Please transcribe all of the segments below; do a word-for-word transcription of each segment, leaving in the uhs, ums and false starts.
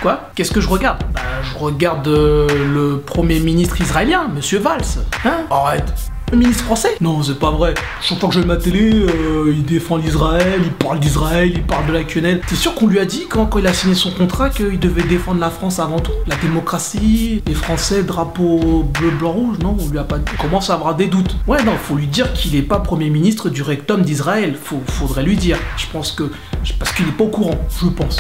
Quoi? Qu'est-ce que je regarde? Bah, je regarde euh, le premier ministre israélien, Monsieur Valls. Hein? Arrête. Le ministre français? Non, c'est pas vrai. Chaque fois que je mets ma télé, euh, il défend l'Israël, il parle d'Israël, il parle de la quenelle. C'est sûr qu'on lui a dit, quand, quand il a signé son contrat, qu'il devait défendre la France avant tout. La démocratie, les Français, drapeau bleu, blanc, rouge. Non, on lui a pas dit. On commence à avoir des doutes. Ouais, non, faut lui dire qu'il est pas premier ministre du rectum d'Israël. Faut, faudrait lui dire. Je pense que... Parce qu'il est pas au courant, je pense.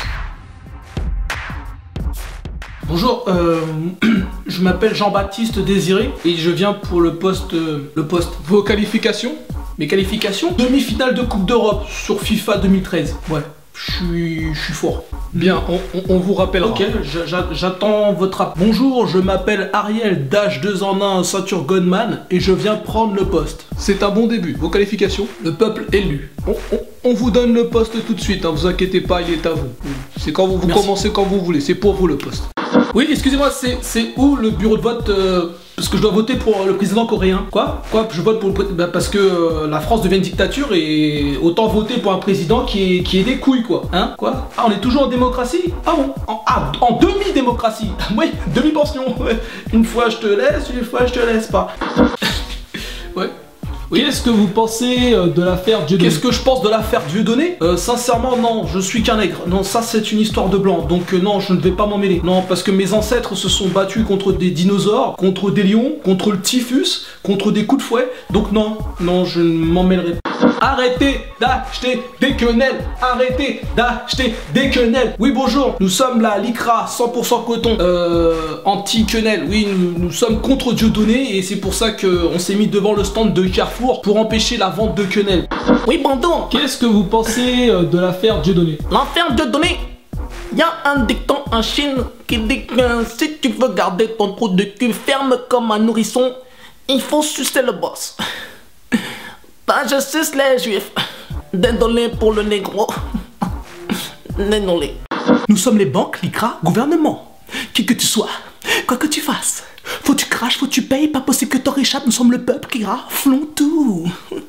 Bonjour, euh, je m'appelle Jean-Baptiste Désiré et je viens pour le poste... Euh, le poste. Vos qualifications? Mes qualifications? Demi-finale de Coupe d'Europe sur FIFA deux mille treize. Ouais, je suis... je suis fort. Bien, on, on, on vous rappellera. Ok, j'attends votre appel. Bonjour, je m'appelle Ariel, Dash deux en un, ceinture Gunman et je viens prendre le poste. C'est un bon début. Vos qualifications? Le peuple élu. On, on, on vous donne le poste tout de suite, hein, vous inquiétez pas, il est à vous. C'est quand vous, vous commencez quand vous voulez, c'est pour vous le poste. Oui, excusez-moi, c'est où le bureau de vote euh, parce que je dois voter pour le président coréen. Quoi? Quoi? Je vote pour le président bah, parce que euh, la France devient une dictature et autant voter pour un président qui est, qui est des couilles, quoi. Hein? Quoi? Ah, on est toujours en démocratie? Ah bon? En, ah, en demi-démocratie? Oui, demi-pension. Ouais. Une fois je te laisse, une fois je te laisse pas. Ouais. Oui. Qu'est-ce que vous pensez euh, de l'affaire Dieudonné? Qu'est-ce que je pense de l'affaire Dieudonné? euh, Sincèrement, non, je suis qu'un nègre. Non, ça c'est une histoire de blanc, donc euh, non, je ne vais pas m'en mêler. Non, parce que mes ancêtres se sont battus contre des dinosaures, contre des lions, contre le typhus, contre des coups de fouet, donc non, non, je ne m'en mêlerai pas. Arrêtez d'acheter des quenelles. Arrêtez d'acheter des quenelles. Oui, bonjour, nous sommes la Lycra cent pour cent coton, euh, anti-quenelle. Oui, nous, nous sommes contre Dieudonné et c'est pour ça qu'on s'est mis devant le stand de Carrefour pour empêcher la vente de quenelles. Oui, bandon. Qu'est-ce que vous pensez euh, de l'affaire Dieudonné? L'affaire Dieudonné? Il y a un dicton en Chine qui dit que si tu veux garder ton trou de cul ferme comme un nourrisson, il faut sucer le boss. Ben, je suce les juifs. Désolé pour le négro. Désolé. Nous sommes les banques, l'Icra, gouvernement. Qui que tu sois, quoi que tu fasses, faut tu craches, faut tu payes, pas possible que t'en réchappes, nous sommes le peuple qui raflons tout.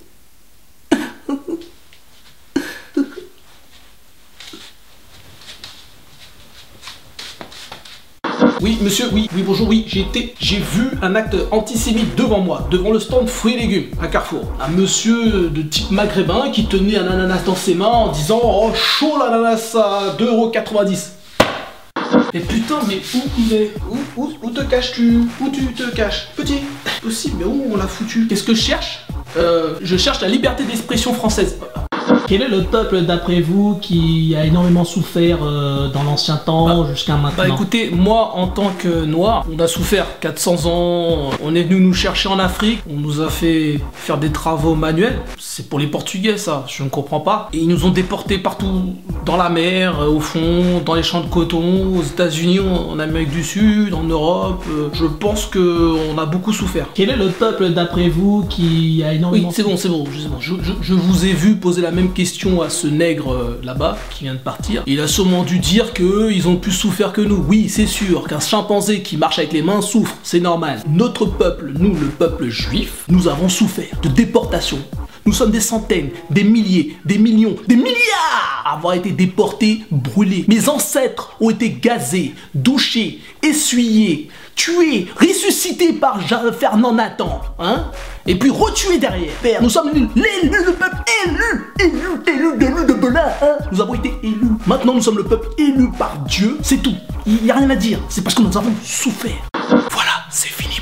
Oui, monsieur, oui, oui, bonjour, oui, j'ai été, j'ai vu un acte antisémite devant moi, devant le stand fruits et légumes à Carrefour. Un monsieur de type maghrébin qui tenait un ananas dans ses mains en disant « Oh, chaud l'ananas à deux euros quatre-vingt-dix ». Et putain, mais où il est? Où, où, où te caches-tu? Où tu te caches? Petit, possible, mais où on l'a foutu? Qu'est-ce que je cherche? Euh, je cherche la liberté d'expression française. Quel est le peuple d'après vous qui a énormément souffert euh, dans l'ancien temps bah, jusqu'à maintenant? Bah écoutez, moi en tant que noir, on a souffert quatre cents ans, on est venu nous chercher en Afrique, on nous a fait faire des travaux manuels, c'est pour les Portugais ça, je ne comprends pas. Et ils nous ont déportés partout, dans la mer, au fond, dans les champs de coton, aux États-Unis, en Amérique du Sud, en Europe, je pense qu'on a beaucoup souffert. Quel est le peuple d'après vous qui a énormément... Oui, c'est bon, c'est bon, bon. Je, je, je vous ai vu poser la même question à ce nègre euh, là-bas qui vient de partir. Il a sûrement dû dire qu'eux ils ont plus souffert que nous. Oui, c'est sûr qu'un chimpanzé qui marche avec les mains souffre, c'est normal. Notre peuple, nous le peuple juif, nous avons souffert de déportation. Nous sommes des centaines, des milliers, des millions, des milliards à avoir été déportés, brûlés. Mes ancêtres ont été gazés, douchés, essuyés, tués, ressuscités par Fernand Nathan, hein, et puis retués derrière. Père, nous sommes l'élu, le peuple élu, élu, élu, élu de Belin, hein. Nous avons été élus. Maintenant, nous sommes le peuple élu par Dieu, c'est tout. Il n'y a rien à dire, c'est parce que nous avons souffert. Voilà, c'est fini.